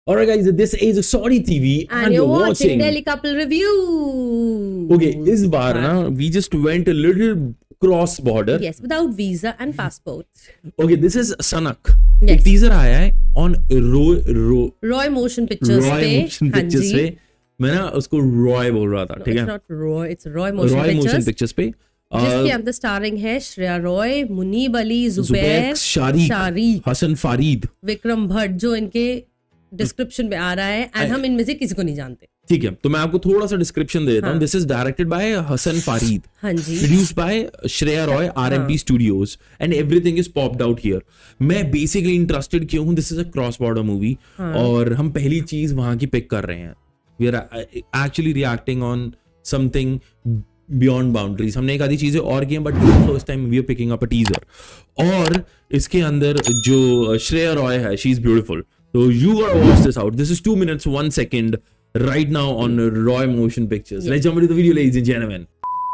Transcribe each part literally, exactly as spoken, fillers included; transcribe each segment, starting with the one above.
Alright guys, this is Sorry T V and, and you're watching, watching Daily Couple Review. Okay, इस बार ना we just went a little cross border. Yes, without visa and passport. Okay, this is Sanak. Yes. एक teaser आया है on Roy Roy Roy Motion Pictures Roy पे. Motion Pictures पे. मैं ना उसको Roy बोल रहा था, ठीक है? It's not Roy, it's Roy Motion Roy Pictures. Motion Pictures पे. जिसके अंदर स्टारिंग है श्रेया रॉय, मुनीब अली, जुबैर, शारिक, हसन फारीद, विक्रम भट्ट, जो इनके डिस्क्रिप्शन में आ रहा है एंड हम इनमें से किसी को नहीं जानते. ठीक है, तो मैं आपको थोड़ा सा डिस्क्रिप्शन दे देता हूँ. This is directed by Hasan Farid, हाँ जी, produced by Shreya Roy, RMP studios, and everything is popped out here. मैं बेसिकली इंटरेस्टेड क्यों हूँ? This is a cross border movie और हम पहली चीज वहां की पिक कर रहे हैं. We are actually reacting on something beyond boundaries. हमने एक आधी चीजें और की हैं, but first time we are picking up a teaser. और इसके अंदर जो श्रेया रॉय है, she is beautiful. So you gotta watch this out. This is two minutes one second right now on Roy Motion Pictures. Yeah. Let's jump into the video, ladies and gentlemen.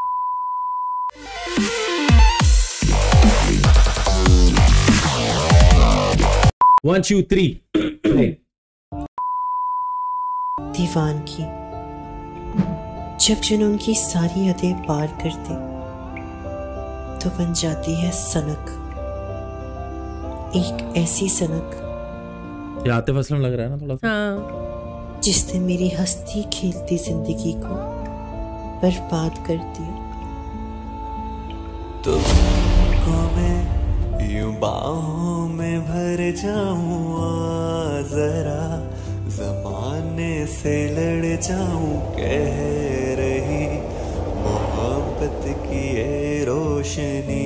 One, two, three. Hey. दीवान की जब जुनून की सारी हदें पार करती तो बन जाती है सनक. एक ऐसी सनक ये आतिफ असलम लग रहा है ना थोड़ा सा. हाँ. जिसने मेरी हंसती खेलती जिंदगी को बर्बाद कर दिया. तुमको मैं यूं बाहों में भर जाऊं, जरा ज़माने से लड़ जाऊं. कह रही मोहब्बत की ये रोशनी,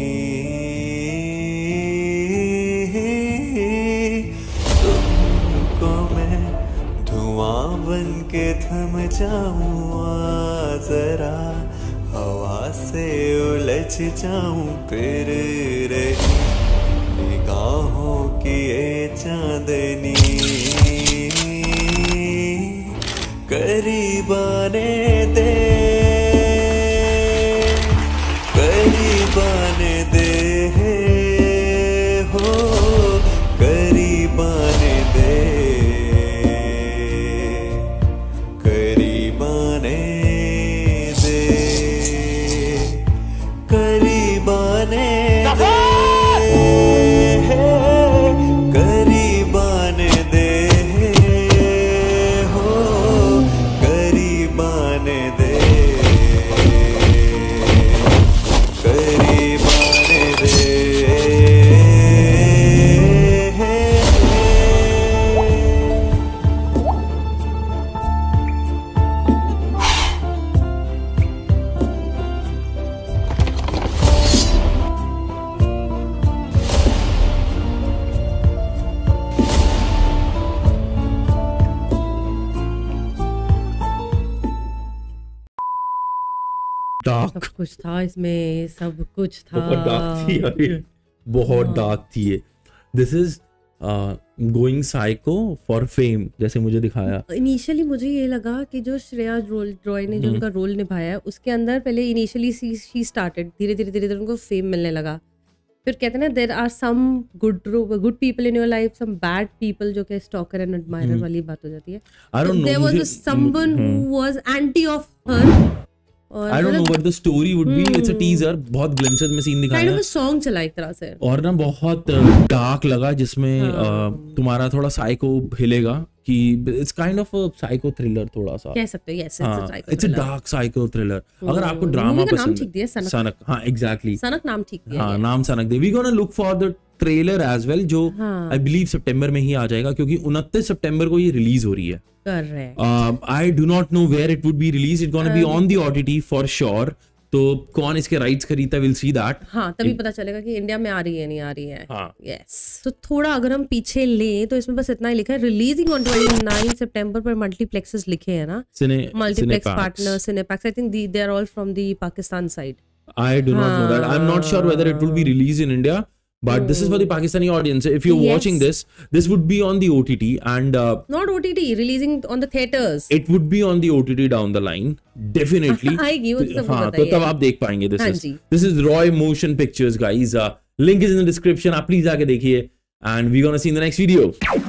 बन के थम जाऊं, जरा हवा से उलझ जाऊं. फिर रही निगाहों की ये चांदनी, करीब आने दे, करीब आने दे, हो करीब आने दे, सब कुछ था इसमें, सब कुछ था. बहुत डार्क थी यार, बहुत डार्क थी ये. This is going psycho for fame, जैसे मुझे दिखाया. इनिशियली मुझे ये लगा कि जो श्रेया रॉय ने जो उनका रोल निभाया है उसके अंदर पहले इनिशियली शी स्टार्टेड, धीरे धीरे धीरे धीरे उनको फेम मिलने लगा. फिर कहते हैं ना, there are some good good people in your life, some bad people, जो कि स्टॉकर एंड एडमायरर वाली बात हो जाती है. There was someone who was anti of her. I don't know what the story would be. It's a teaser. बहुत glimpses में scene दिखाया. kind of a song चला एक तरह से. और ना बहुत डार्क लगा, जिसमें तुम्हारा थोड़ा साइको हिलेगा कि it's kind of a psycho thriller थोड़ा सा. कह सकते हो. Yes, it's a psycho. It's a dark psycho thriller. अगर आपको ड्रामा पसंद है. सनक. हाँ, exactly. सनक नाम ठीक दिया. हाँ, नाम सनक दे. We gonna look for the trailer as well, जो I believe सितंबर में ही आ जाएगा, क्योंकि उनतीस सितंबर को ये रिलीज हो रही है. Correct. Uh, I do not know where it would be released. It's gonna um, be on the O T T for sure. तो कौन इसके राइट्स खरीदता, विल सी दैट. हाँ, तभी पता चलेगा कि इंडिया में आ रही है नहीं आ रही है. हाँ. Yes. तो थोड़ा अगर हम पीछे लें तो इसमें बस इतना ही लिखा है, रिलीजिंग ऑन उनतीस सितंबर पर मल्टीप्लेक्सेस लिखे हैं ना. Multiplex partner Cinepax. I think they are all from the Pakistan side. I do not know that. I'm not sure whether it will be released in India. But this is for the Pakistani audience. If you're yes. watching this, this would be on the O T T and uh, not O T T, releasing on the theaters. It would be on the O T T down the line, definitely. आएगी वो सब हाँ, तो तब आप देख पाएंगे. This is this is Roy Motion Pictures, guys. Uh, link is in the description. आप please जाके देखिए. And we're gonna see in the next video.